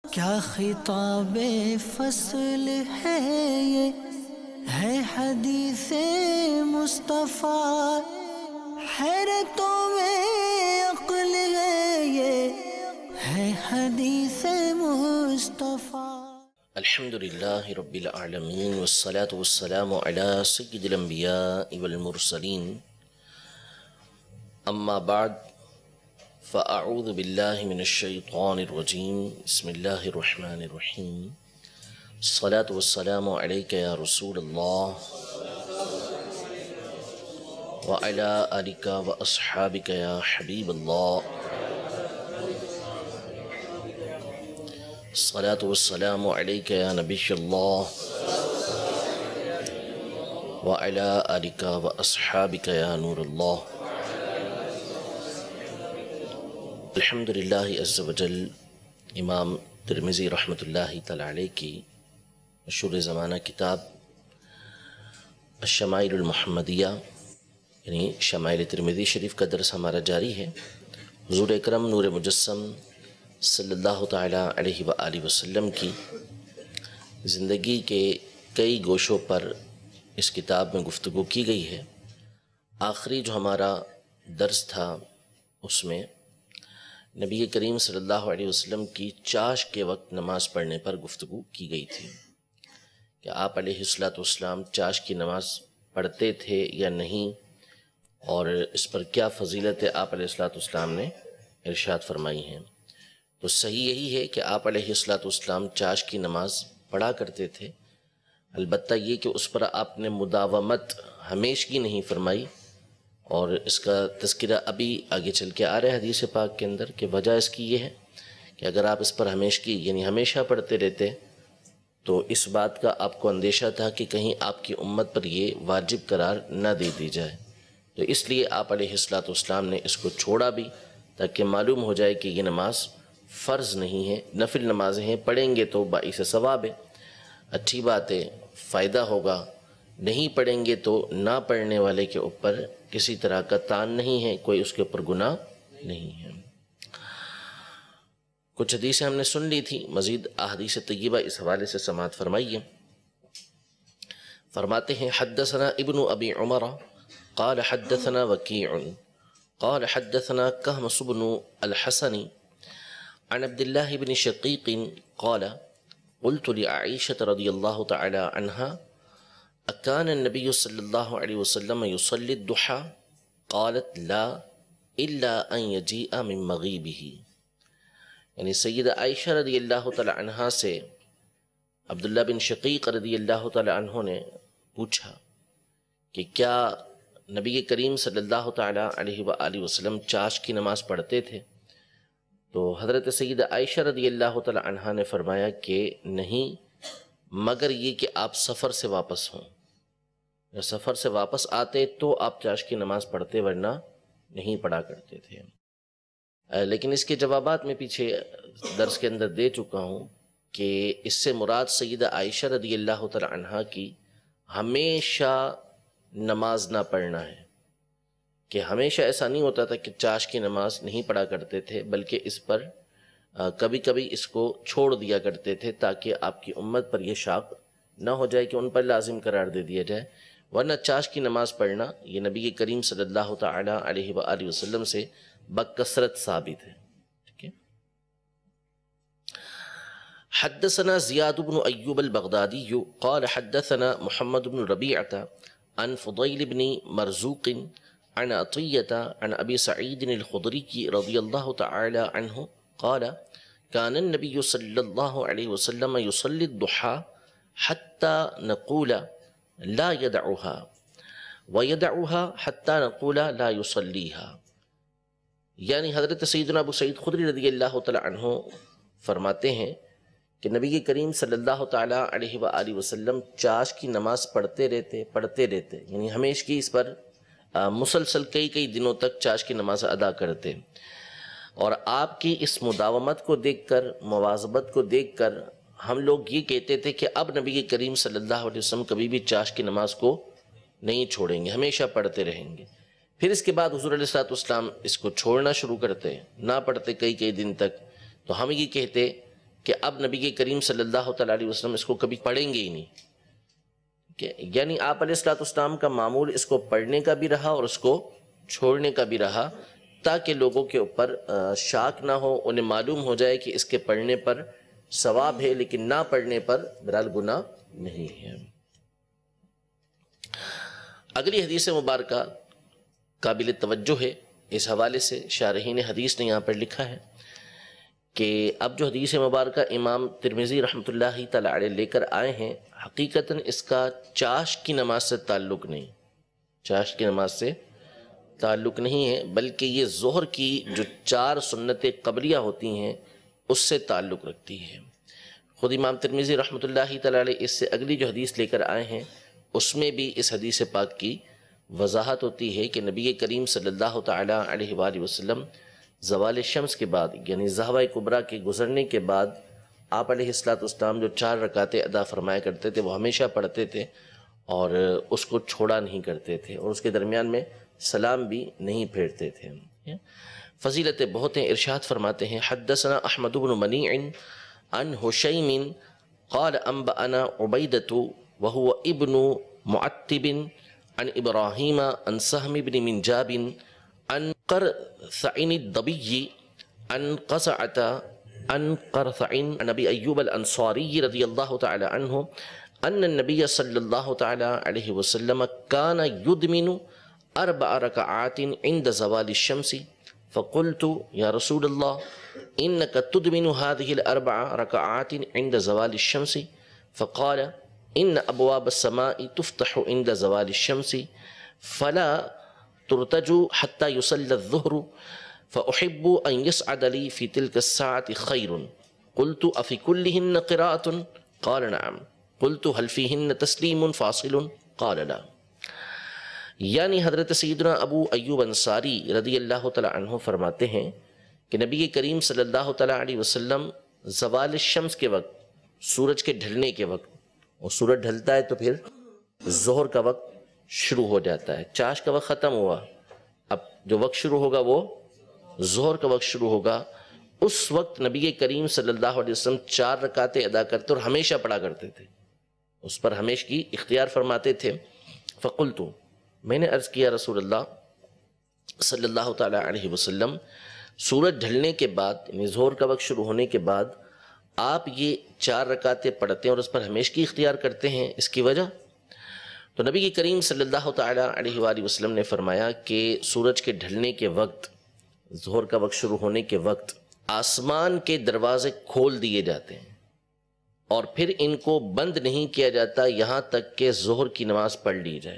کیا خطاب فصل ہے یہ ہے حدیث مصطفیٰ، حیرتوں میں عقل ہے یہ ہے حدیث مصطفیٰ۔ الحمدللہ رب العالمین والصلاة والسلام علی سید الانبیاء والمرسلین، اما بعد فاعوذ باللہ من الشیطان الرجیم، بسم اللہ الرحمن الرحیم، الصلاة والسلام علیک یا رسول اللہ وعلی آلک واصحابک یا حبیب اللہ، الصلاة والسلام علیک یا نبی اللہ وعلی آلک واصحابک یا نور اللہ۔ الحمدللہ عز وجل امام ترمذی رحمۃ اللہ تعالی علیہ کی مشہور زمانہ کتاب الشمائل المحمدیہ یعنی شمائل ترمذی شریف کا درس ہمارا جاری ہے۔ حضور اکرم نور مجسم صلی اللہ تعالیٰ علیہ وآلہ وسلم کی زندگی کے کئی گوشوں پر اس کتاب میں گفتگو کی گئی ہے۔ آخری جو ہمارا درس تھا اس میں نبی کریم صلی اللہ علیہ وسلم کی چاشت کے وقت نماز پڑھنے پر گفتگو کی گئی تھی کہ آپ علیہ السلام چاشت کی نماز پڑھتے تھے یا نہیں، اور اس پر کیا فضیلت آپ علیہ السلام نے ارشاد فرمائی ہیں۔ تو صحیح یہی ہے کہ آپ علیہ السلام چاشت کی نماز پڑھا کرتے تھے، البتہ یہ کہ اس پر آپ نے مداومت ہمیشگی نہیں فرمائی، اور اس کا تذکرہ ابھی آگے چل کے آ رہا ہے حدیث پاک کے اندر کہ وجہ اس کی یہ ہے کہ اگر آپ اس پر ہمیشگی یعنی ہمیشہ پڑھتے رہتے تو اس بات کا آپ کو اندیشہ تھا کہ کہیں آپ کی امت پر یہ واجب قرار نہ دے دی جائے، تو اس لیے آپ علیہ السلام نے اس کو چھوڑا بھی تاکہ معلوم ہو جائے کہ یہ نماز فرض نہیں ہے، نفل نمازیں ہیں، پڑھیں گے تو باعث ثواب ہے، اچھی بات ہے، فائدہ ہوگا، نہیں پڑھیں گے تو نہ پڑھنے والے کے اوپر کسی طرح کا تان نہیں ہے، کوئی اس کے اوپر گناہ نہیں ہے۔ کچھ حدیثیں ہم نے سن لی تھی، مزید احادیث طیبہ اس حوالے سے سماعت فرمائیے۔ فرماتے ہیں حدثنا ابن ابی عمر قال حدثنا وکیع قال حدثنا کہمس بن الحسن عن عبد اللہ بن شقیق قال قلت لعائشة رضی اللہ تعالی عنہا اکان النبی صلی اللہ علیہ وسلم یصلی الضحى قالت لا الا ان یجیء من مغیبہ، یعنی سیدہ عائشہ رضی اللہ تعالی عنہ سے عبداللہ بن شقیق رضی اللہ تعالی عنہ نے پوچھا کہ کیا نبی کریم صلی اللہ تعالی علیہ وآلہ وسلم چاشت کی نماز پڑھتے تھے؟ تو حضرت سیدہ عائشہ رضی اللہ تعالی عنہ نے فرمایا کہ نہیں، مگر یہ کہ آپ سفر سے واپس ہوں، اگر سفر سے واپس آتے تو آپ چاشت کی نماز پڑھتے، ورنہ نہیں پڑھا کرتے تھے۔ لیکن اس کے جوابات میں پیچھے درس کے اندر دے چکا ہوں کہ اس سے مراد سیدہ عائشہ رضی اللہ تعالی عنہ کی ہمیشہ نماز نہ پڑھنا ہے، کہ ہمیشہ ایسا نہیں ہوتا تھا کہ چاشت کی نماز نہیں پڑھا کرتے تھے، بلکہ اس پر کبھی کبھی اس کو چھوڑ دیا کرتے تھے تاکہ آپ کی امت پر یہ شاق نہ ہو جائے کہ ان پر لازم قرار دے دیا جائے، ورنہ چاشت کی نماز پڑھنا یہ نبی کریم صلی اللہ تعالی علیہ وآلہ وسلم سے بکثرت ثابت ہے۔ ٹھیک ہے۔ حدثنا زیاد بن ایوب البغدادی قال حدثنا محمد بن ربیعہ عن فضیل بن مرزوق عن عطیہ عن ابی سعید الخدری رضی اللہ تعالی عنہ قال كان النبي صلى الله عليه وسلم يصلي الضحى حتى نقول لا يدعها ويدعها حتى نقول لا يصليها، یعنی حضرت سیدنا ابو سعید خدری رضی اللہ تعالی عنہ فرماتے ہیں کہ نبی کریم صلی اللہ تعالی علیہ وآلہ وسلم چاشت کی نماز پڑھتے رہتے، یعنی ہمیشہ اس پر مسلسل کئی دنوں تک چاشت کی نماز ادا کرتے، اور آپ کی اس مداومت کو دیکھ کر، مواظبت کو دیکھ کر ہم لوگ یہ کہتے تھے کہ اب نبی کریم صلی اللہ علیہ وسلم کبھی بھی چاشت کی نماز کو نہیں چھوڑیں گے، ہمیشہ پڑھتے رہیں گے۔ پھر اس کے بعد حضور علیہ السلام اس کو چھوڑنا شروع کرتے، نہ پڑھتے کئی دن تک، تو ہم یہ کہتے کہ اب نبی کریم صلی اللہ تعالیٰ علیہ وسلم اس کو کبھی پڑھیں گے ہی نہیں، یعنی آپ علیہ الصلوۃ والسلام کا معمول اس کو پڑھنے کا بھی رہا اور اس کو چھوڑنے کا بھی رہا، تاکہ لوگوں کے اوپر شاک نہ ہو، انہیں معلوم ہو جائے کہ اس کے پڑھنے پر ثواب ہے لیکن نہ پڑھنے پر بہرحال گناہ نہیں ہے۔ اگلی حدیث مبارکہ قابل توجہ ہے، اس حوالے سے شارحین حدیث نے یہاں پر لکھا ہے کہ اب جو حدیث مبارکہ امام ترمذی رحمۃ اللہ تعالی علیہ لے کر آئے ہیں، حقیقتاً اس کا چاشت کی نماز سے تعلق نہیں، چاشت کی نماز سے تعلق نہیں ہے، بلکہ یہ ظہر کی جو 4 سنت قبلیہ ہوتی ہیں اس سے تعلق رکھتی ہے۔ خود امام ترمذی رحمۃ اللہ تعالی علیہ اس سے اگلی جو حدیث لے کر آئے ہیں اس میں بھی اس حدیث پاک کی وضاحت ہوتی ہے کہ نبی کریم صلی اللہ تعالی علیہ وآلہ وسلم زوال شمس کے بعد یعنی ضحوہ کبریٰ کے گزرنے کے بعد آپ علیہ الصلوۃ والسلام جو 4 رکعتیں ادا فرمایا کرتے تھے وہ ہمیشہ پڑھتے تھے اور اس کو چھوڑا نہیں کرتے تھے، اور اس کے درمیان میں سلام بھی نہیں پھیرتے تھے۔ فضیلتیں بہت ہیں، ارشاد فرماتے ہیں حدثنا احمد بن منیع عن حشیم قال انبأنا عبیدۃ وهو ابن معتب عن ابراہیم عن سہم بن منجاب عن قرثع الضبی عن قزعة عن قرثع عن ابی ایوب الانصاری رضی اللہ تعالی عنہ ان النبی صلی اللہ تعالی علیہ وسلم كان يدمن 4 ركعات عند زوال الشمس فقلت یا رسول اللہ انك تدمن هذه ال4 ركعات عند زوال الشمس فقال ان ابواب السماء تفتح عند زوال الشمس فلا ترتج حتى يصلى الظهر فاحب ان يسعد لي في تلك الساعة خير قلت افي كلهن قراءة قال نعم قلت هل فيهن تسليم فاصل قال لا۔ یعنی حضرت سیدنا ابو ایوب انصاری رضی اللہ تعالی عنہ فرماتے ہیں کہ نبی کریم صلی اللہ تعالی علیہ وسلم زوال الشمس کے وقت، سورج کے ڈھلنے کے وقت، اور سورج ڈھلتا ہے تو پھر ظہر کا وقت شروع ہو جاتا ہے، چاش کا وقت ختم ہوا، اب جو وقت شروع ہوگا وہ ظہر کا وقت شروع ہوگا، اس وقت نبی کریم صلی اللہ علیہ وسلم 4 رکعتیں ادا کرتے اور ہمیشہ پڑھا کرتے تھے، اس پر ہمیشہ کی اختیار فرماتے تھے۔ فقلت، میں نے عرض کیا رسول اللہ صلی اللہ تعالی علیہ وسلم سورج ڈھلنے کے بعد یعنی ظہر کا وقت شروع ہونے کے بعد آپ یہ 4 رکعتیں پڑھتے ہیں اور اس پر ہمیشہ کی اختیار کرتے ہیں، اس کی وجہ؟ تو نبی کریم صلی اللہ تعالی علیہ وآلہ وسلم نے فرمایا کہ سورج کے ڈھلنے کے وقت، ظہر کا وقت شروع ہونے کے وقت آسمان کے دروازے کھول دیے جاتے ہیں اور پھر ان کو بند نہیں کیا جاتا یہاں تک کہ ظہر کی نماز پڑھ لی جائے۔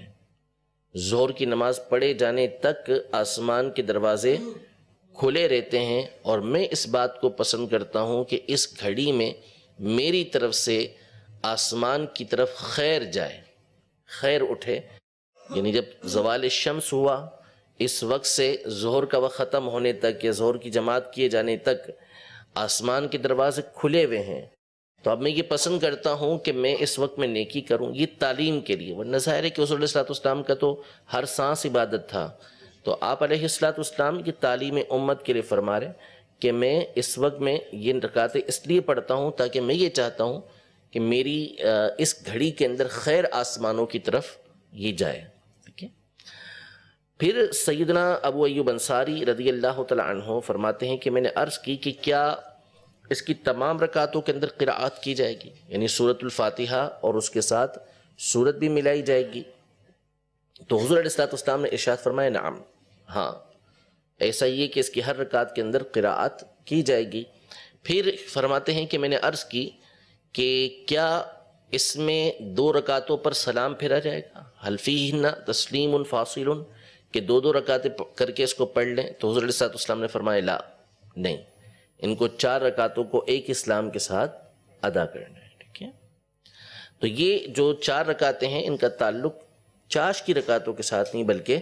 ظہر کی نماز پڑھے جانے تک آسمان کے دروازے کھلے رہتے ہیں، اور میں اس بات کو پسند کرتا ہوں کہ اس گھڑی میں میری طرف سے آسمان کی طرف خیر جائے، خیر اٹھے، یعنی جب زوال شمس ہوا اس وقت سے ظہر کا وقت ختم ہونے تک یا ظہر کی جماعت کیے جانے تک آسمان کے دروازے کھلے ہوئے ہیں، تو اب میں یہ پسند کرتا ہوں کہ میں اس وقت میں نیکی کروں، یہ تعلیم کے لیے، ورنہ ظاہر ہے کہ حضور علیہ السلام کا تو ہر سانس عبادت تھا، تو آپ علیہ السلام کی تعلیم امت کے لیے فرما رہے کہ میں اس وقت میں یہ رکعتیں اس لیے پڑھتا ہوں تاکہ میں یہ چاہتا ہوں کہ میری اس گھڑی کے اندر خیر آسمانوں کی طرف یہ جائے۔ ٹھیک ہے، پھر سیدنا ابو ایوب انصاری رضی اللہ تعالی عنہ فرماتے ہیں کہ میں نے عرض کی کہ کیا اس کی تمام رکعتوں کے اندر قراءت کی جائے گی، یعنی سورۃ الفاتحہ اور اس کے ساتھ سورت بھی ملائی جائے گی؟ تو حضور علیہ السلام نے ارشاد فرمایا نعم، ہاں ایسا ہی ہے کہ اس کی ہر رکعت کے اندر قراءت کی جائے گی۔ پھر فرماتے ہیں کہ میں نے عرض کی کہ کیا اس میں 2 رکعتوں پر سلام پھیرا جائے گا؟ حل فیہن تسلیم فاصل، کہ 2 رکعتیں کر کے اس کو پڑھ لیں؟ تو حضور علیہ السلام نے فرمایا لا، نہیں، ان کو 4 رکعتوں کو ایک اسلام کے ساتھ ادا کرنا ہے۔ ٹھیک ہے، تو یہ جو 4 رکعتیں ہیں ان کا تعلق چاش کی رکعتوں کے ساتھ نہیں بلکہ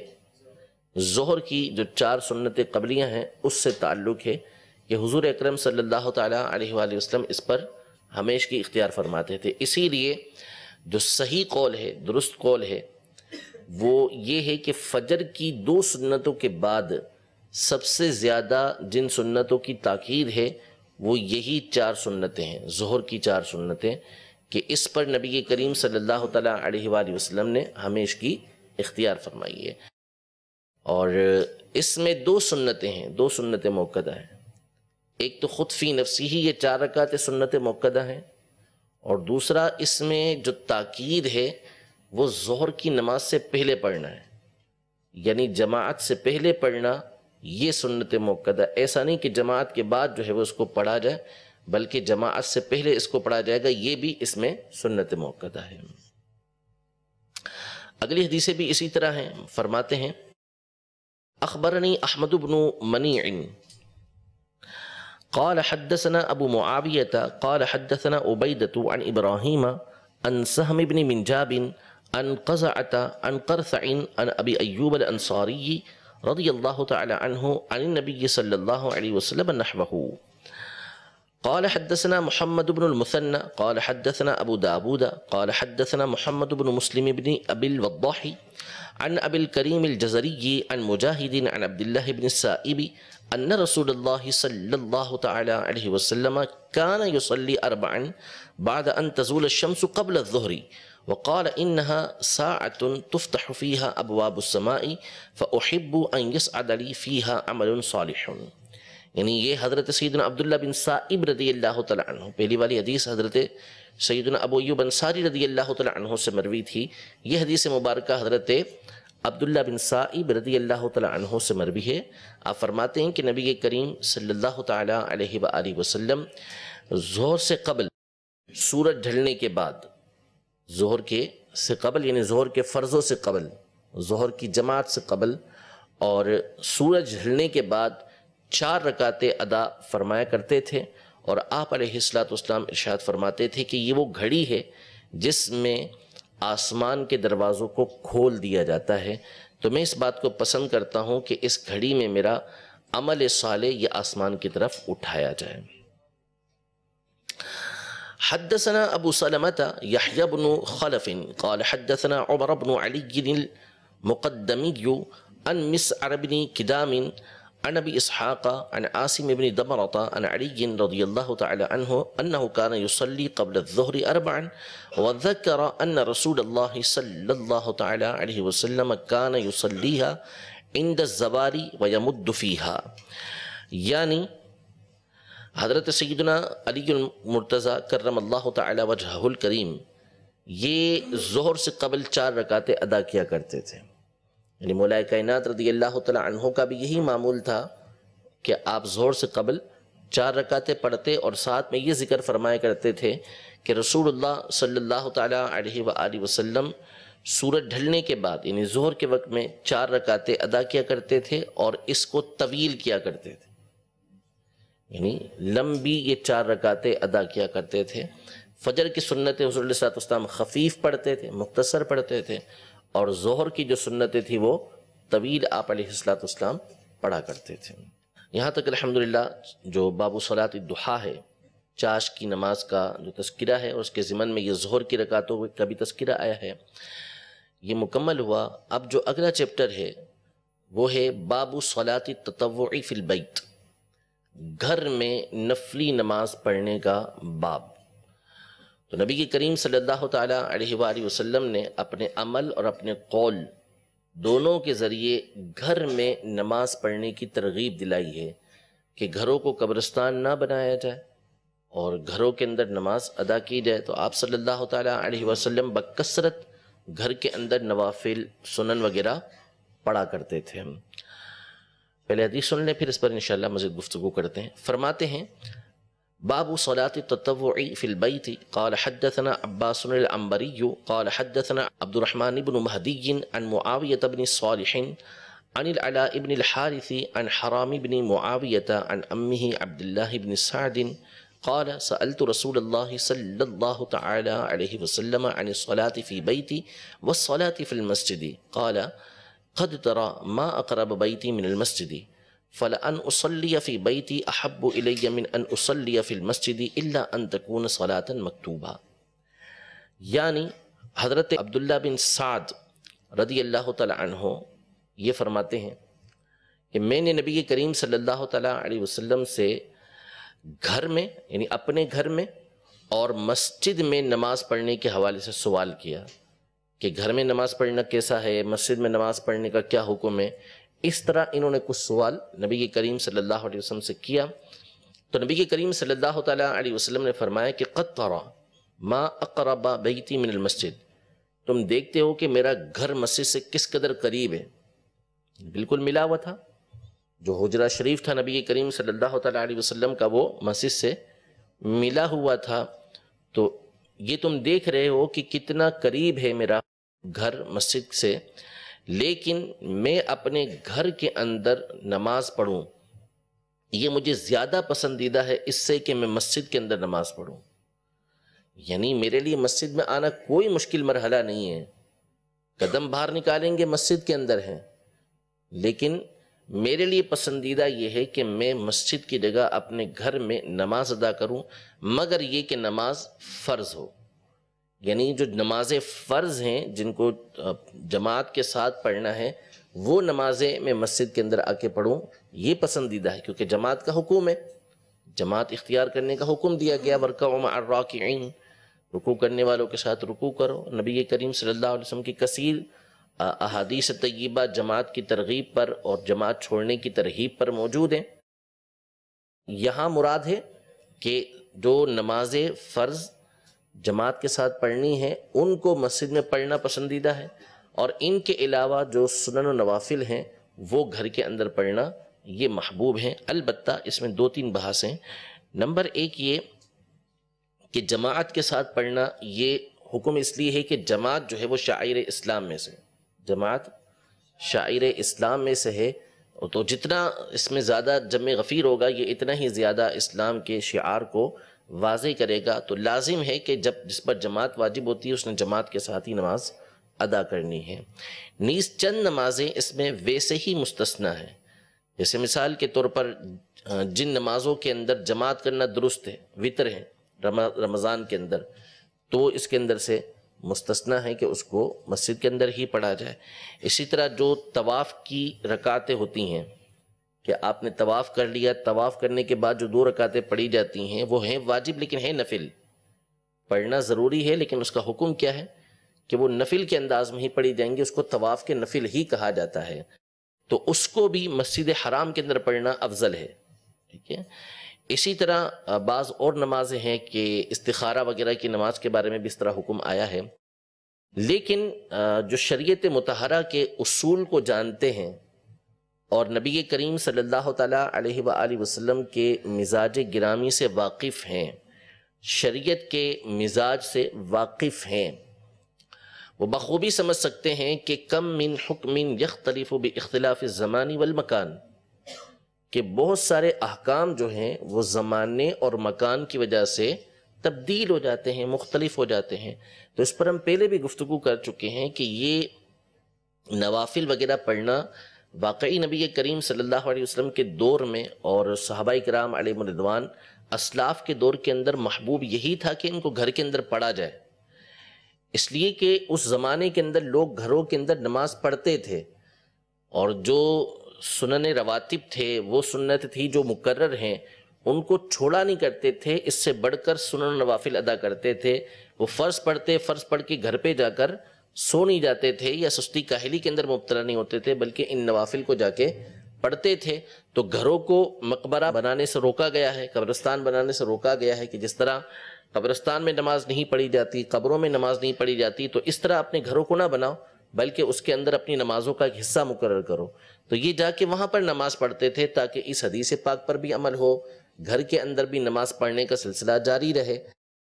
ظہر کی جو 4 سنت قبلیہ ہیں اس سے تعلق ہے۔ کہ حضور اکرم صلی اللہ تعالی علیہ وآلہ وسلم اس پر ہمیشہ کی اختیار فرماتے تھے۔ اسی لیے جو صحیح قول ہے، درست قول ہے، وہ یہ ہے کہ فجر کی 2 سنتوں کے بعد سب سے زیادہ جن سنتوں کی تاکید ہے وہ یہی 4 سنتیں ہیں، ظہر کی 4 سنتیں، کہ اس پر نبی کریم صلی اللہ تعالیٰ علیہ وآلہ وسلم نے ہمیں اس کی اختیار فرمائی ہے۔ اور اس میں 2 سنتیں ہیں، 2 سنتیں موقدہ ہیں۔ ایک تو خود فی نفسی ہی یہ 4 رکعتیں سنت موقدہ ہیں، اور دوسرا اس میں جو تاکید ہے وہ ظہر کی نماز سے پہلے پڑھنا ہے، یعنی جماعت سے پہلے پڑھنا یہ سنت موقدہ۔ ایسا نہیں کہ جماعت کے بعد جو ہے وہ اس کو پڑھا جائے، بلکہ جماعت سے پہلے اس کو پڑھا جائے گا، یہ بھی اس میں سنت موقدہ ہے۔ اگلی حدیثیں بھی اسی طرح ہیں، فرماتے ہیں اخبرنی احمد بن منیع قال حدثنا ابو معاویہ قال حدثنا عبیدۃ عن ابراہیم عن سہم بن منجاب عن قزعۃ عن قرثع عن ابی ایوب الانصاری رضی اللہ تعالی عنہ عن النبی صلی اللہ علیہ وسلم نحوہ قال حدثنا محمد بن المثنى قال حدثنا ابو داود قال حدثنا محمد بن مسلم بن ابي الوضاح عن ابي الكريم الجزري عن مجاهد عن عبد الله بن السائب ان رسول الله صلى الله تعالى عليه وسلم كان يصلي 4 بعد ان تزول الشمس قبل الظهر وقال انها ساعة تفتح فيها ابواب السماء فاحب ان يسعد لي فيها عمل صالح۔ یعنی یہ حضرت سیدنا عبداللہ بن سائب رضی اللہ تعالیٰ عنہ، پہلی والی حدیث حضرت سیدنا ابو ایوب انصاری رضی اللہ تعالیٰ عنہ سے مروی تھی، یہ حدیث مبارکہ حضرت عبداللہ بن سائب رضی اللہ تعالیٰ عنہ سے مروی ہے۔ آپ فرماتے ہیں کہ نبی کریم صلی اللہ تعالیٰ علیہ وآلہ وسلم ظہر سے قبل، سورج ڈھلنے کے بعد، ظہر کے سے قبل یعنی ظہر کے فرضوں سے قبل، ظہر کی جماعت سے قبل اور سورج ڈھلنے کے بعد 4 رکعتیں ادا فرمایا کرتے تھے، اور آپ علیہ السلام ارشاد فرماتے تھے کہ یہ وہ گھڑی ہے جس میں آسمان کے دروازوں کو کھول دیا جاتا ہے، تو میں اس بات کو پسند کرتا ہوں کہ اس گھڑی میں میرا عمل صالح یہ آسمان کی طرف اٹھایا جائے۔ حدثنا ابو سلمۃ یحییٰ بن خلف قال حدثنا عمر بن علی المقدمی عن مسعر بن کدام عن ابی اسحاق عن عاصم بن دمرة عن علی رضی اللہ تعالی عنہ انه كان يصلي قبل الظهر 4 وذكر ان رسول اللہ صلی اللہ تعالی علیہ وسلم كان يصليها عند الزوال ويمد فيها، یعنی حضرت سیدنا علی المرتضی کرم اللہ تعالی وجہہ الکریم یہ ظہر سے قبل 4 رکعتیں ادا کیا کرتے تھے۔ یعنی مولا کائنات رضی اللہ تعالیٰ عنہ کا بھی یہی معمول تھا کہ آپ ظہر سے قبل 4 رکعتیں پڑھتے، اور ساتھ میں یہ ذکر فرمایا کرتے تھے کہ رسول اللہ صلی اللہ تعالیٰ علیہ وآلہ وسلم سورج ڈھلنے کے بعد یعنی ظہر کے وقت میں 4 رکعتیں ادا کیا کرتے تھے، اور اس کو طویل کیا کرتے تھے، یعنی لمبی یہ 4 رکعتیں ادا کیا کرتے تھے۔ فجر کی سنتیں حضور علیہ السلام خفیف پڑھتے تھے، مختصر پڑھتے تھے، اور ظہر کی جو سنتیں تھی وہ طویل آپ علیہ السلام پڑھا کرتے تھے۔ یہاں تک الحمدللہ جو باب صلاۃ الضحیٰ ہے، چاش کی نماز کا جو تذکرہ ہے، اور اس کے ضمن میں یہ ظہر کی رکعتوں کا بھی تذکرہ آیا ہے، یہ مکمل ہوا۔ اب جو اگلا چیپٹر ہے وہ ہے باب صلاۃ التطوع فی البیت، گھر میں نفلی نماز پڑھنے کا باب۔ تو نبی کریم صلی اللہ تعالیٰ علیہ وآلہ وسلم نے اپنے عمل اور اپنے قول دونوں کے ذریعے گھر میں نماز پڑھنے کی ترغیب دلائی ہے کہ گھروں کو قبرستان نہ بنایا جائے اور گھروں کے اندر نماز ادا کی جائے۔ تو آپ صلی اللہ تعالیٰ علیہ وسلم بکثرت گھر کے اندر نوافل سنن وغیرہ پڑھا کرتے تھے۔ پہلے حدیث سن لیں، پھر اس پر انشاءاللہ مزید گفتگو کرتے ہیں۔ فرماتے ہیں باب صلاة التطوع في البيت قال حدثنا عباس العنبري قال حدثنا عبد الرحمن بن مهدي عن معاوية بن صالح عن العلاء بن الحارث عن حرام بن معاوية عن أمه عبد الله بن سعد قال سألت رسول الله صلى الله تعالى عليه وسلم عن الصلاة في بيتي والصلاة في المسجد قال قد ترى ما أقرب بيتي من المسجد فلأن أصلي في بيتي أحب إلي من أن أصلي في المسجد إلا أن تكون صلاة مكتوبة۔ یعنی حضرت عبداللہ بن سعد رضی اللہ تعالیٰ عنہ یہ فرماتے ہیں کہ میں نے نبی کریم صلی اللہ تعالیٰ علیہ وسلم سے گھر میں یعنی اپنے گھر میں اور مسجد میں نماز پڑھنے کے حوالے سے سوال کیا کہ گھر میں نماز پڑھنا کیسا ہے، مسجد میں نماز پڑھنے کا کیا حکم ہے. اس طرح انہوں نے کچھ سوال نبی کریم صلی اللہ علیہ وسلم سے کیا. تو نبی کریم صلی اللہ تعالیٰ علیہ وسلم نے فرمایا کہ قد ترى ما اقرب بیتی من المسجد، تم دیکھتے ہو کہ میرا گھر مسجد سے کس قدر قریب ہے. بالکل ملا ہوا تھا، جو حجرہ شریف تھا نبی کریم صلی اللہ تعالیٰ علیہ وسلم کا وہ مسجد سے ملا ہوا تھا. تو یہ تم دیکھ رہے ہو کہ کتنا قریب ہے میرا گھر مسجد سے، لیکن میں اپنے گھر کے اندر نماز پڑھوں یہ مجھے زیادہ پسندیدہ ہے اس سے کہ میں مسجد کے اندر نماز پڑھوں. یعنی میرے لیے مسجد میں آنا کوئی مشکل مرحلہ نہیں ہے، قدم باہر نکالیں گے مسجد کے اندر ہے، لیکن میرے لیے پسندیدہ یہ ہے کہ میں مسجد کی جگہ اپنے گھر میں نماز ادا کروں، مگر یہ کہ نماز فرض ہو. یعنی جو نمازیں فرض ہیں جن کو جماعت کے ساتھ پڑھنا ہے وہ نمازیں میں مسجد کے اندر آ کے پڑھوں یہ پسندیدہ ہے، کیونکہ جماعت کا حکم ہے، جماعت اختیار کرنے کا حکم دیا گیا. وَارْكَعُوا مَعَ الرَّاكِعِينَ، رکوع کرنے والوں کے ساتھ رکوع کرو. نبی کریم صلی اللہ علیہ وسلم کی کثیر احادیث طیبہ جماعت کی ترغیب پر اور جماعت چھوڑنے کی ترغیب پر موجود ہیں. یہاں مراد ہے کہ جو نماز فرض جماعت کے ساتھ پڑھنی ہے ان کو مسجد میں پڑھنا پسندیدہ ہے، اور ان کے علاوہ جو سنن و نوافل ہیں وہ گھر کے اندر پڑھنا یہ محبوب ہیں. البتہ اس میں 2-3 بحث ہیں. نمبر 1 یہ کہ جماعت کے ساتھ پڑھنا یہ حکم اس لیے ہے کہ جماعت جو ہے وہ شاعر اسلام میں سے، جماعت شاعر اسلام میں سے ہے، تو جتنا اس میں زیادہ جمع غفیر ہوگا یہ اتنا ہی زیادہ اسلام کے شعار کو واضح کرے گا. تو لازم ہے کہ جس پر جماعت واجب ہوتی ہے اس نے جماعت کے ساتھ ہی نماز ادا کرنی ہے. نیز چند نمازیں اس میں ویسے ہی مستثنیٰ ہیں، جیسے مثال کے طور پر جن نمازوں کے اندر جماعت کرنا درست ہے، وطر ہے رمضان کے اندر، تو اس کے اندر سے مستثنیٰ ہے کہ اس کو مسجد کے اندر ہی پڑھا جائے. اسی طرح جو طواف کی رکعتیں ہوتی ہیں کہ آپ نے طواف کر لیا، طواف کرنے کے بعد جو 2 رکعتیں پڑھی جاتی ہیں وہ ہیں واجب لیکن ہیں نفل، پڑھنا ضروری ہے لیکن اس کا حکم کیا ہے کہ وہ نفل کے انداز میں ہی پڑھی جائیں گی، اس کو طواف کے نفل ہی کہا جاتا ہے. تو اس کو بھی مسجد حرام کے اندر پڑھنا افضل ہے. ٹھیک ہے. اسی طرح بعض اور نمازیں ہیں کہ استخارہ وغیرہ کی نماز کے بارے میں بھی اس طرح حکم آیا ہے. لیکن جو شریعت مطہرہ کے اصول کو جانتے ہیں اور نبی کریم صلی اللہ تعالیٰ علیہ وآلہ وسلم کے مزاج گرامی سے واقف ہیں، شریعت کے مزاج سے واقف ہیں، وہ بخوبی سمجھ سکتے ہیں کہ کم من حکم یختلف باختلاف الزمان والمکان، کہ بہت سارے احکام جو ہیں وہ زمانے اور مکان کی وجہ سے تبدیل ہو جاتے ہیں، مختلف ہو جاتے ہیں. تو اس پر ہم پہلے بھی گفتگو کر چکے ہیں کہ یہ نوافل وغیرہ پڑھنا واقعی نبی کریم صلی اللہ علیہ وسلم کے دور میں اور صحابہ کرام علیہم رضوان اسلاف کے دور کے اندر محبوب یہی تھا کہ ان کو گھر کے اندر پڑھا جائے، اس لیے کہ اس زمانے کے اندر لوگ گھروں کے اندر نماز پڑھتے تھے، اور جو سنن رواتب تھے وہ سنت تھی جو مقرر ہیں ان کو چھوڑا نہیں کرتے تھے، اس سے بڑھ کر سنن نوافل ادا کرتے تھے. وہ فرض پڑھتے، فرض پڑھ کے گھر پہ جا کر سو نہیں جاتے تھے یا سستی کاہلی کے اندر مبتلا نہیں ہوتے تھے، بلکہ ان نوافل کو جا کے پڑھتے تھے. تو گھروں کو مقبرہ بنانے سے روکا گیا ہے، قبرستان بنانے سے روکا گیا ہے کہ جس طرح قبرستان میں نماز نہیں پڑھی جاتی، قبروں میں نماز نہیں پڑھی جاتی، تو اس طرح اپنے گھروں کو نہ بناؤ بلکہ اس کے اندر اپنی نمازوں کا ایک حصہ مقرر کرو. تو یہ جا کے وہاں پر نماز پڑھتے تھے تاکہ اس حدیث پاک پر بھی عمل ہو، گھر کے اندر بھی نماز پڑھنے کا سلسلہ جاری رہے.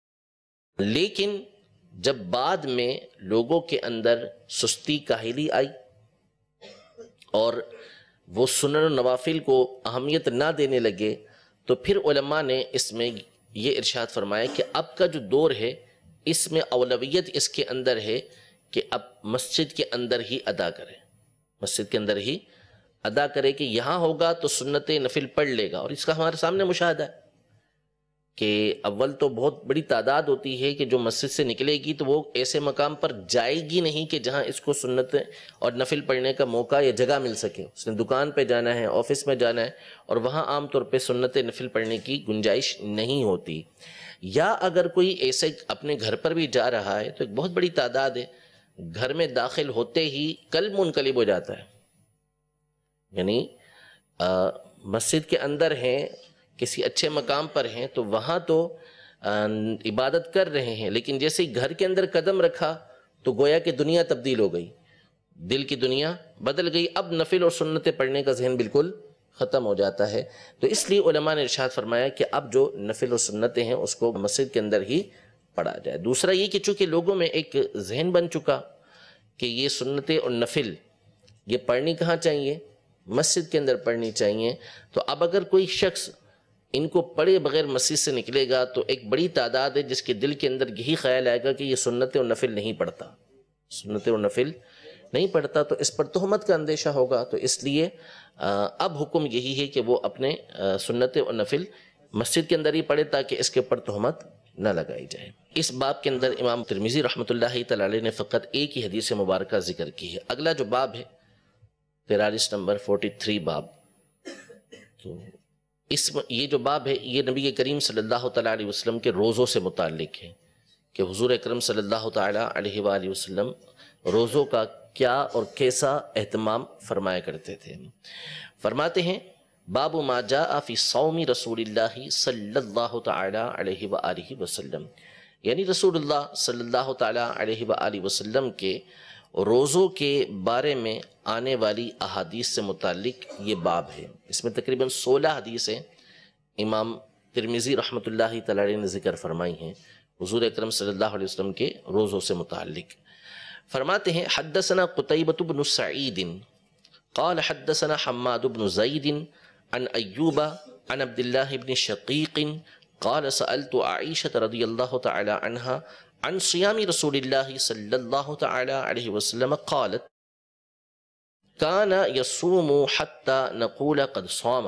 لیکن جب بعد میں لوگوں کے اندر سستی کاہلی آئی اور وہ سنن و نوافل کو اہمیت نہ دینے لگے، تو پھر علماء نے اس میں یہ ارشاد فرمایا کہ اب کا جو دور ہے اس میں اولویت اس کے اندر ہے کہ اب مسجد کے اندر ہی ادا کرے، مسجد کے اندر ہی ادا کرے، کہ یہاں ہوگا تو سنت نفل پڑھ لے گا. اور اس کا ہمارے سامنے مشاہدہ ہے کہ اول تو بہت بڑی تعداد ہوتی ہے کہ جو مسجد سے نکلے گی تو وہ ایسے مقام پر جائے گی نہیں کہ جہاں اس کو سنت اور نفل پڑھنے کا موقع یا جگہ مل سکے. اس نے دکان پہ جانا ہے، آفس میں جانا ہے، اور وہاں عام طور پہ سنت نفل پڑھنے کی گنجائش نہیں ہوتی. یا اگر کوئی ایسے اپنے گھر پر بھی جا رہا ہے تو ایک بہت بڑی تعداد ہے، گھر میں داخل ہوتے ہی قلب منقلب ہو جاتا ہے. یعنی مسجد کے اندر ہیں، کسی اچھے مقام پر ہیں تو وہاں تو عبادت کر رہے ہیں، لیکن جیسے ہی گھر کے اندر قدم رکھا تو گویا کہ دنیا تبدیل ہو گئی، دل کی دنیا بدل گئی. اب نفل اور سنتیں پڑھنے کا ذہن بالکل ختم ہو جاتا ہے. تو اس لیے علماء نے ارشاد فرمایا کہ اب جو نفل اور سنتیں ہیں اس کو مسجد کے اندر ہی پڑھا جائے. دوسرا یہ کہ چونکہ لوگوں میں ایک ذہن بن چکا کہ یہ سنتیں اور نفل یہ پڑھنی کہاں چاہیے؟ مسجد کے اندر پڑھنی چاہیے. تو اب اگر کوئی شخص ان کو پڑھے بغیر مسجد سے نکلے گا تو ایک بڑی تعداد ہے جس کے دل کے اندر یہی خیال آئے گا کہ یہ سنتیں اور نفل نہیں پڑھتا، سنتیں اور نفل نہیں پڑھتا، تو اس پر تہمت کا اندیشہ ہوگا. تو اس لیے اب حکم یہی ہے کہ وہ اپنے سنتیں اور نفل مسجد کے اندر ہی پڑھے تاکہ اس کے اوپر تہمت نہ لگائی جائے. اس باب کے اندر امام ترمذی رحمۃ اللہ تعالی علیہ نے فقط ایک ہی حدیث مبارکہ ذکر کی ہے. اگلا جو باب ہے 43 نمبر 43 باب، تو یہ جو باب ہے یہ نبی کریم صلی اللہ تعالیٰ علیہ وسلم کے روزوں سے متعلق ہے کہ حضور اکرم صلی اللہ تعالیٰ علیہ وآلہ وسلم روزوں کا کیا اور کیسا اہتمام فرمایا کرتے تھے. فرماتے ہیں باب ما جاء فی صوم رسول اللہ صلی اللہ تعالیٰ علیہ وآلہ وسلم، یعنی رسول اللہ صلی اللہ تعالیٰ علیہ وآلہ وسلم کے روزوں کے بارے میں آنے والی احادیث سے متعلق یہ باب ہے. اس میں تقریباً 16 حدیثیں امام ترمذی رحمۃ اللہ تعالی نے ذکر فرمائی ہیں حضور اکرم صلی اللہ علیہ وسلم کے روزوں سے متعلق. فرماتے ہیں حدثنا قتیبۃ بن سعید قال حدثنا حماد بن زید عن ایوب عن عبد اللہ بن شقیق قال سألت عائشة رضی اللہ تعالی عنہا عن صيام رسول الله صلى الله تعالى عليه وسلم قالت كان يصوم حتى نقول قد صام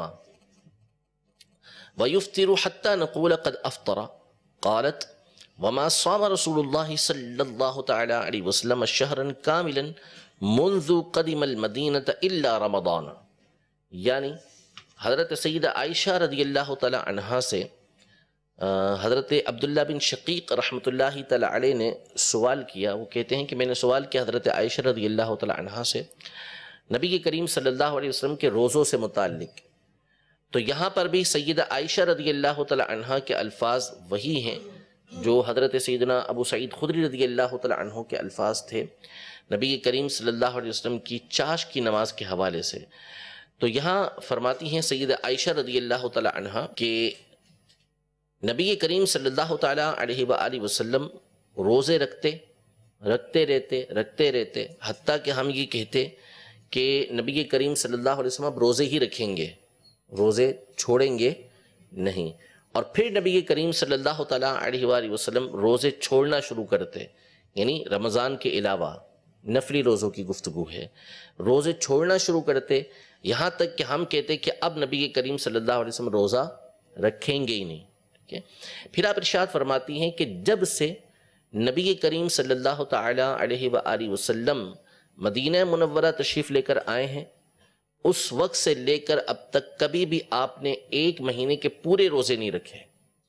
ويفطر حتى نقول قد أفطر. قالت وما صام رسول الله صلى الله تعالى عليه وسلم شهرا كاملا منذ قدم المدينة إلا رمضان. یعنی حضرت سیدہ عائشہ رضی اللہ تعالی عنہا سے حضرت عبداللہ بن شقیق رحمۃ اللہ تعالی علیہ نے سوال کیا. وہ کہتے ہیں کہ میں نے سوال کیا حضرت عائشہ رضی اللہ تعالی عنہا سے نبی کریم صلی اللہ علیہ وسلم کے روزوں سے متعلق. تو یہاں پر بھی سیدہ عائشہ رضی اللہ تعالی عنہا کے الفاظ وہی ہیں جو حضرت سیدنا ابو سعید خدری رضی اللہ تعالی عنہ کے الفاظ تھے نبی کریم صلی اللہ علیہ وسلم کی چاشت کی نماز کے حوالے سے. تو یہاں فرماتی ہیں سیدہ عائشہ رضی اللہ تعالی عنہا کہ نبی کریم صلی اللہ تعالیٰ علیہ وآلہ وسلم روزے رکھتے رہتے حتیٰ کہ ہم یہ کہتے کہ نبی کریم صلی اللہ علیہ وسلم اب روزے ہی رکھیں گے، روزے چھوڑیں گے نہیں. اور پھر نبی کریم صلی اللہ تعالیٰ علیہ وآلہ وسلم روزے چھوڑنا شروع کرتے، یعنی رمضان کے علاوہ نفلی روزوں کی گفتگو ہے، روزے چھوڑنا شروع کرتے یہاں تک کہ ہم کہتے کہ اب نبی کریم صلی اللہ علیہ وسلم روزہ رکھیں گے ہی نہیں. پھر آپ ارشاد فرماتی ہیں کہ جب سے نبی کریم صلی اللہ تعالیٰ علیہ وآلہ وسلم مدینہ منورہ تشریف لے کر آئے ہیں اس وقت سے لے کر اب تک کبھی بھی آپ نے ایک مہینے کے پورے روزے نہیں رکھے،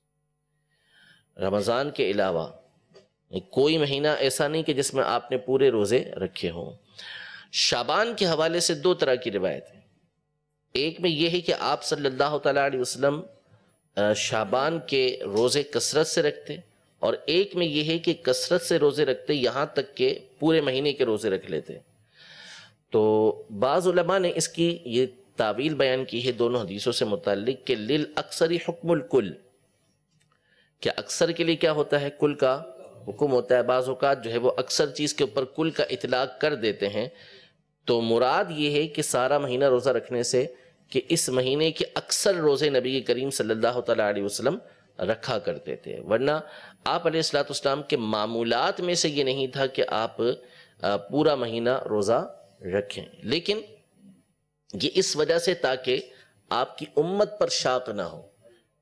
رمضان کے علاوہ کوئی مہینہ ایسا نہیں کہ جس میں آپ نے پورے روزے رکھے ہوں. شعبان کے حوالے سے 2 طرح کی روایت ہے. ایک میں یہ ہے کہ آپ صلی اللہ تعالیٰ علیہ وسلم شعبان کے روزے کثرت سے رکھتے، اور ایک میں یہ ہے کہ کثرت سے روزے رکھتے یہاں تک کہ پورے مہینے کے روزے رکھ لیتے. تو بعض علماء نے اس کی یہ تعویل بیان کی ہے دونوں حدیثوں سے متعلق کہ للاکثر حکم الکل، کہ اکثر کے لیے کیا ہوتا ہے؟ کل کا حکم ہوتا ہے. بعض اوقات جو ہے وہ اکثر چیز کے اوپر کل کا اطلاق کر دیتے ہیں. تو مراد یہ ہے کہ سارا مہینہ روزہ رکھنے سے کہ اس مہینے کے اکثر روزے نبی کریم صلی اللہ تعالیٰ علیہ وسلم رکھا کرتے تھے، ورنہ آپ علیہ السلام کے معمولات میں سے یہ نہیں تھا کہ آپ پورا مہینہ روزہ رکھیں. لیکن یہ اس وجہ سے تاکہ آپ کی امت پر شاق نہ ہو،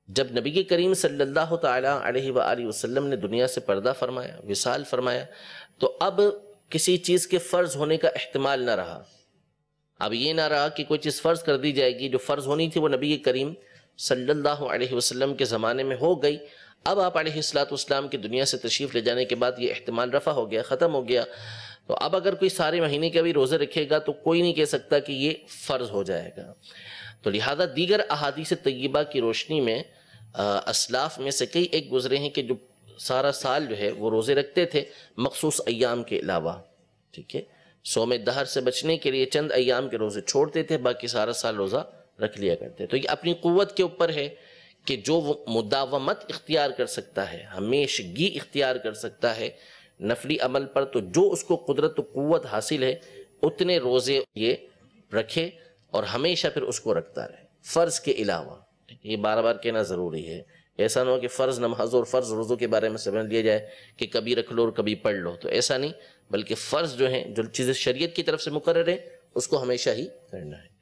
جب نبی کریم صلی اللہ تعالیٰ علیہ وآلہ وسلم نے دنیا سے پردہ فرمایا، وصال فرمایا، تو اب کسی چیز کے فرض ہونے کا احتمال نہ رہا۔ اب یہ نہ رہا کہ کوئی چیز فرض کر دی جائے گی، جو فرض ہونی تھی وہ نبی کریم صلی اللہ علیہ وسلم کے زمانے میں ہو گئی۔ اب آپ علیہ السلام کی دنیا سے تشریف لے جانے کے بعد یہ احتمال رفع ہو گیا، ختم ہو گیا۔ تو اب اگر کوئی سارے مہینے کے بھی روزے رکھے گا تو کوئی نہیں کہہ سکتا کہ یہ فرض ہو جائے گا۔ تو لہذا دیگر احادیث طیبہ کی روشنی میں اسلاف میں سے کئی ایک گزرے ہیں کہ جو سارا سال جو ہے وہ روزے رکھتے تھے مخصوص ایام کے علاوہ، ٹھیک ہے، صوم دہر سے بچنے کے لیے چند ایام کے روزے چھوڑتے تھے، باقی سارا سال روزہ رکھ لیا کرتے۔ تو یہ اپنی قوت کے اوپر ہے کہ جو وہ مداومت اختیار کر سکتا ہے، ہمیشگی اختیار کر سکتا ہے نفلی عمل پر، تو جو اس کو قدرت و قوت حاصل ہے اتنے روزے یہ رکھے اور ہمیشہ پھر اس کو رکھتا رہے، فرض کے علاوہ۔ یہ بار بار کہنا ضروری ہے، ایسا نہ ہو کہ فرض نماز اور فرض روزوں کے بارے میں سمجھ لیا جائے کہ کبھی رکھ لو اور کبھی پڑھ لو، تو ایسا نہیں، بلکہ فرض جو ہیں، جو چیزیں شریعت کی طرف سے مقرر ہیں، اس کو ہمیشہ ہی کرنا ہے۔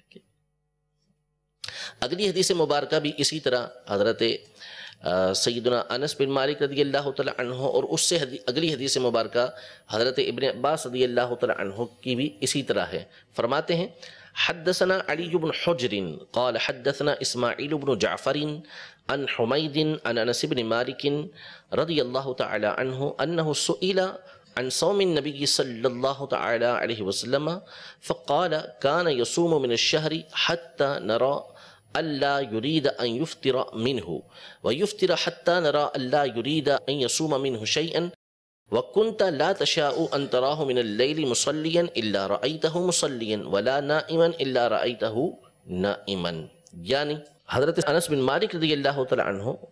اگلی حدیث مبارکہ بھی اسی طرح حضرت سیدنا انس بن مالک رضی اللہ تعالی عنہ، اور اس سے اگلی حدیث مبارکہ حضرت ابن عباس رضی اللہ تعالی عنہ کی بھی اسی طرح ہے۔ فرماتے ہیں حدثنا علی بن حجر قال حدثنا اسماعیل بن جعفر عن حمید عن انس بن مالک رضی اللہ تعالی عنہ انہ سئل عن صوم النبي صلى الله تعالى عليه وسلم فقال كان يصوم من الشهر حتى نرى ألا يريد أن يفطر منه ويفطر حتى نرى ألا يريد أن يصوم منه شيئا وكنت لا تشاء أن تراه من الليل مصليا إلا رأيته مصليا ولا نائما إلا رأيته نائما۔ یعنی حضرت انس بن مالک رضی اللہ تعالی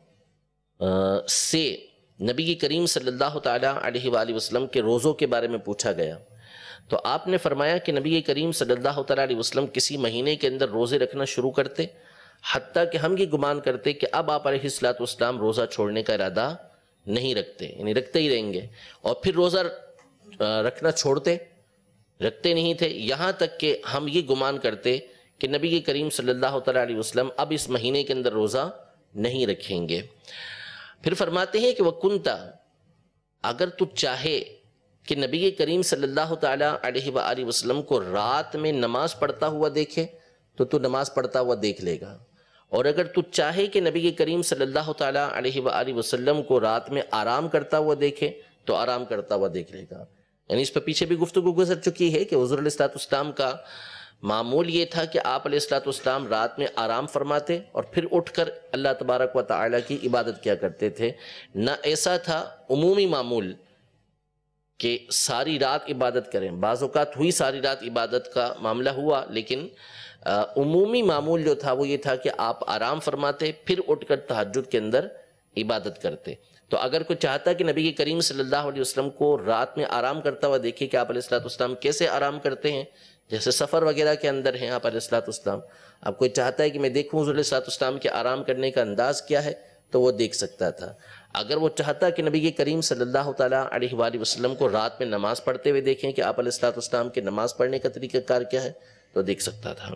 عنہ سے نبی کریم صلی اللہ تعالیٰ علیہ وآلہ وسلم کے روزوں کے بارے میں پوچھا گیا، تو آپ نے فرمایا کہ نبی کریم صلی اللہ تعالیٰ علیہ وسلم کسی مہینے کے اندر روزے رکھنا شروع کرتے، حتیٰ کہ ہم یہ گمان کرتے کہ اب آپ علیہ السلام روزہ چھوڑنے کا ارادہ نہیں رکھتے، یعنی رکھتے ہی رہیں گے، اور پھر روزہ رکھنا رکھتے نہیں تھے، یہاں تک کہ ہم یہ گمان کرتے کہ نبی کریم صلی اللہ تعالیٰ علیہ وسلم اب اس مہینے کے اندر روزہ نہیں رکھیں گے۔ پھر فرماتے ہیں کہ وَكُنْتَ، اگر تو چاہے کہ نبی کریم صلی اللہ تعالیٰ علیہ وآلہ وسلم کو رات میں نماز پڑھتا ہوا دیکھے تو نماز پڑھتا ہوا دیکھ لے گا، اور اگر تو چاہے کہ نبی کریم صلی اللہ تعالیٰ علیہ وآلہ وسلم کو رات میں آرام کرتا ہوا دیکھے تو آرام کرتا ہوا دیکھ لے گا۔ یعنی اس پہ پیچھے بھی گفتگو گزر چکی ہے کہ حضور علیہ السلام کا معمول یہ تھا کہ آپ علیہ السلام رات میں آرام فرماتے اور پھر اٹھ کر اللہ تبارک و تعالیٰ کی عبادت کیا کرتے تھے۔ نہ ایسا تھا عمومی معمول کہ ساری رات عبادت کریں، بعض اوقات ہوئی ساری رات عبادت کا معاملہ ہوا، لیکن عمومی معمول جو تھا وہ یہ تھا کہ آپ آرام فرماتے پھر اٹھ کر تہجد کے اندر عبادت کرتے۔ تو اگر کوئی چاہتا کہ نبی کریم صلی اللہ علیہ وسلم کو رات میں آرام کرتا ہوا دیکھے کہ آپ علیہ السلام کیسے آرام کرتے ہیں، جیسے سفر وغیرہ کے اندر ہیں آپ علیہ السلام، اب کوئی چاہتا ہے کہ میں دیکھوں حضور علیہ السلام کے آرام کرنے کا انداز کیا ہے تو وہ دیکھ سکتا تھا۔ اگر وہ چاہتا کہ نبی کریم صلی اللہ تعالیٰ علیہ وآلہ وسلم کو رات میں نماز پڑھتے ہوئے دیکھیں کہ آپ علیہ السلام کے نماز پڑھنے کا طریقہ کار کیا ہے تو دیکھ سکتا تھا۔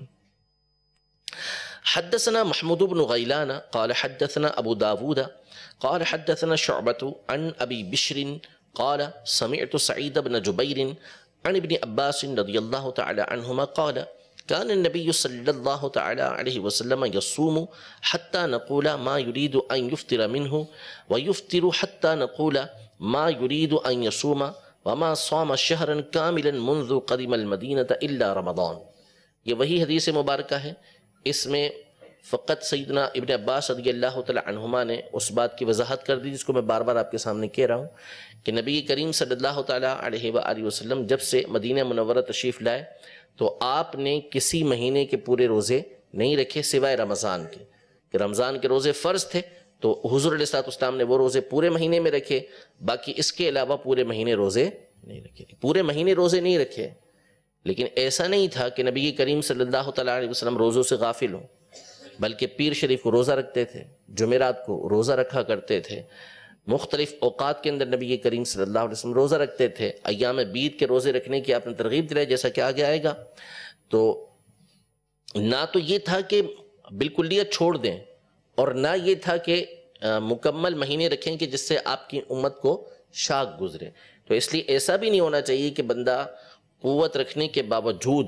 حدثنا محمود بن غیلان قال حدثنا ابو داود قال حدثنا شعبة عن ابی بشر قال سمعت سعید بن جبیر عن ابن عباس رضی اللہ تعالی عنہما قال كان النبي صلى الله تعالى عليه وسلم يصوم حتى نقول ما يريد أن يفطر منه ويفطر حتى نقول ما يريد أن يصوم وما صام شهرا كاملا منذ قدم المدينة إلا رمضان۔ یہ وہی حدیث مبارکہ ہے، اس میں فقط سیدنا ابن عباس رضی اللہ تعالی عنہما نے اس بات کی وضاحت کر دی جس کو میں بار بار آپ کے سامنے کہہ رہا ہوں کہ نبی کریم صلی اللہ تعالی علیہ وآلہ وسلم جب سے مدینہ منورہ تشریف لائے تو آپ نے کسی مہینے کے پورے روزے نہیں رکھے سوائے رمضان کے، کہ رمضان کے روزے فرض تھے تو حضور علیہ السلام نے وہ روزے پورے مہینے میں رکھے، باقی اس کے علاوہ پورے مہینے روزے نہیں رکھے، پورے مہینے روزے نہیں رکھے۔ لیکن ایسا نہیں تھا کہ نبی کریم صلی اللہ تعالیٰ علیہ وسلم روزوں سے غافل ہوں، بلکہ پیر شریف کو روزہ رکھتے تھے، جمعرات کو روزہ رکھا کرتے تھے، مختلف اوقات کے اندر نبی کریم صلی اللہ علیہ وسلم روزہ رکھتے تھے، ایام بیت کے روزے رکھنے کی آپ نے ترغیب دلائی جیسا کہ آگے آئے گا۔ تو نہ تو یہ تھا کہ بالکلیت چھوڑ دیں اور نہ یہ تھا کہ مکمل مہینے رکھیں کہ جس سے آپ کی امت کو شاک گزرے. تو اس لیے ایسا بھی نہیں ہونا چاہیے کہ بندہ قوت رکھنے کے باوجود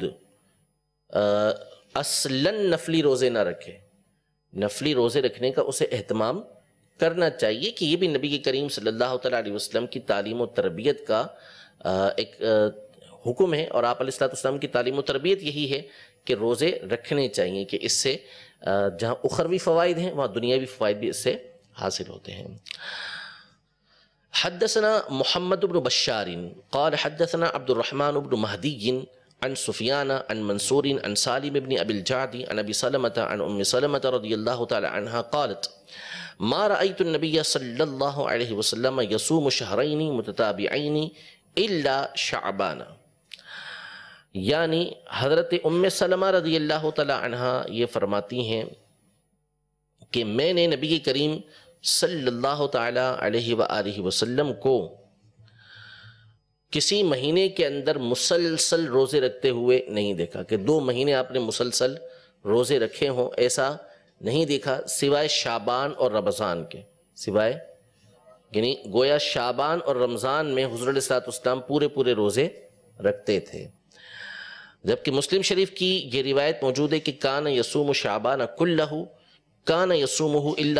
اصلاً نفلی روزے نہ رکھے. نفلی روزے رکھنے کا اسے اہتمام کرنا چاہیے کہ یہ بھی نبی کریم صلی اللہ تعالیٰ علیہ وسلم کی تعلیم و تربیت کا ایک حکم ہے، اور آپ علیہ السلام کی تعلیم و تربیت یہی ہے کہ روزے رکھنے چاہیے، کہ اس سے جہاں اخروی فوائد ہیں وہاں دنیاوی فوائد بھی اس سے حاصل ہوتے ہیں. حدثنا محمد بن بشار قال حدثنا عبد الرحمن بن مہدی عن سفیان عن منصور عن سالم بن ابی الجعد عن ابی سلمة عن ام سلمة رضی اللہ تعالی عنہا قالت ما رأيت النبي صلی اللہ علیہ وسلم يصوم شهرين متتابعين الا شعبان. یعنی حضرت ام سلمہ رضی اللہ تعالی عنہا یہ فرماتی ہیں کہ میں نے نبی کریم صلی اللہ تعالی علیہ وآلہ وسلم کو کسی مہینے کے اندر مسلسل روزے رکھتے ہوئے نہیں دیکھا، کہ 2 مہینے آپ نے مسلسل روزے رکھے ہوں، ایسا نہیں دیکھا، سوائے شعبان اور رمضان کے. سوائے یعنی گویا شعبان اور رمضان میں حضور علیہ السلام پورے روزے رکھتے تھے. جبکہ مسلم شریف کی یہ روایت موجود ہے کہ کان یصوم شعبان کلہ کان یصومہ الا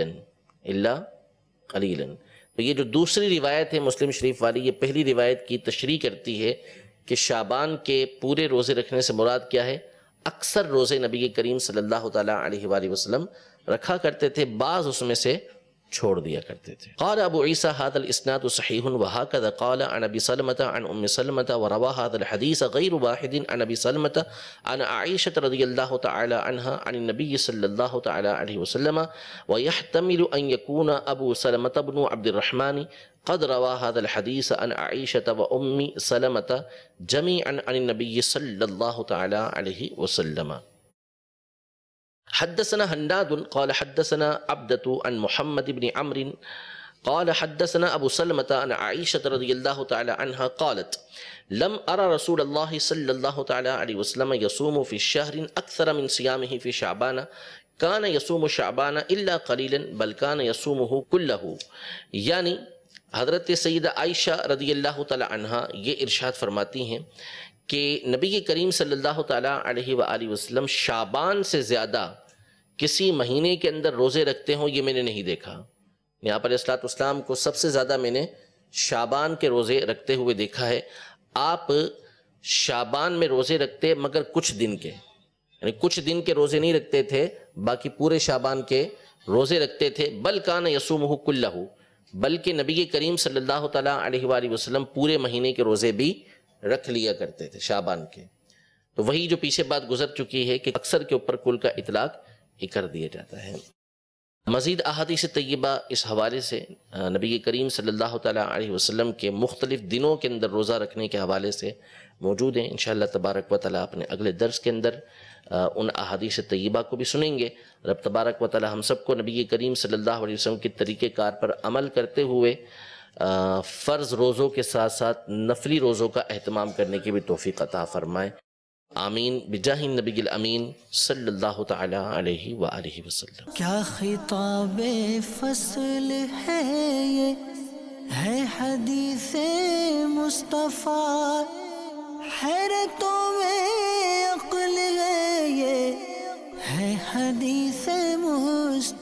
قلیلا. تو یہ جو دوسری روایت ہے مسلم شریف والی، یہ پہلی روایت کی تشریح کرتی ہے کہ شعبان کے پورے روزے رکھنے سے مراد کیا ہے؟ اکثر روزے نبی کریم صلی اللہ تعالیٰ علیہ وآلہ وسلم رکھا کرتے تھے، بعض اس میں سے چھوڑ دیا کرتے تھے. قال ابو عیسیٰ هذا الاسناد صحیح وهكذا قال عن ابی سلمة عن ام سلمة وروى هذا الحديث غير واحد عن ابی سلمة عن عائشة رضی اللہ تعالی عنها عن النبي صلی اللہ تعالی علیہ وسلم ويحتمل ان يكون ابو سلمة بن عبد الرحمن قد روى هذا الحديث عن عائشة وام سلمة جميعا عن النبي صلی اللہ تعالی علیہ وسلم. حدثنا هناد قال حدثنا عبدة عن محمد بن عمرو قال حدثنا ابو سلمة عن عائشة رضي الله تعالى عنها قالت لم ارى رسول الله صلى الله تعالى عليه وسلم يصوم في الشهر اكثر من صيامه في شعبان كان يصوم شعبان الا قليلا بل كان يصومه كله. یعنی حضرت سیدہ عائشہ رضی اللہ تعالی عنہا یہ ارشاد فرماتی ہیں کہ نبی کریم صلی اللہ تعالیٰ علیہ وآلہ وسلم شعبان سے زیادہ کسی مہینے کے اندر روزے رکھتے ہوں یہ میں نے نہیں دیکھا. یہاں پر اسلام کو سب سے زیادہ میں نے شعبان کے روزے رکھتے ہوئے دیکھا ہے. آپ شعبان میں روزے رکھتے مگر کچھ دن کے، یعنی کچھ دن کے روزے نہیں رکھتے تھے، باقی پورے شعبان کے روزے رکھتے تھے. بل کان یصومہ کلہ، بلکہ نبی کریم صلی اللہ تعالیٰ علیہ وآلہ وسلم پورے مہینے کے روزے بھی رکھ لیا کرتے تھے شعبان کے. تو وہی جو پیچھے بات گزر چکی ہے کہ اکثر کے اوپر کل کا اطلاق ہی کر دیا جاتا ہے. مزید احادیث طیبہ اس حوالے سے نبی کریم صلی اللہ تعالیٰ علیہ وسلم کے مختلف دنوں کے اندر روزہ رکھنے کے حوالے سے موجود ہیں. انشاءاللہ تبارک و تعالیٰ اپنے اگلے درس کے اندر ان احادیث طیبہ کو بھی سنیں گے. رب تبارک و تعالیٰ ہم سب کو نبی کریم صلی اللہ علیہ وسلم کے طریقہ کار پر عمل کرتے ہوئے فرض روزوں کے ساتھ ساتھ نفلی روزوں کا اہتمام کرنے کی بھی توفیق عطا فرمائے. آمین بجاہ النبی الامین صلی اللہ تعالی علیہ وآلہ وسلم. کیا خطاب فصل ہے یہ ہے حدیث مصطفیٰ، حیرتوں میں عقل ہے یہ ہے حدیث مصطفیٰ.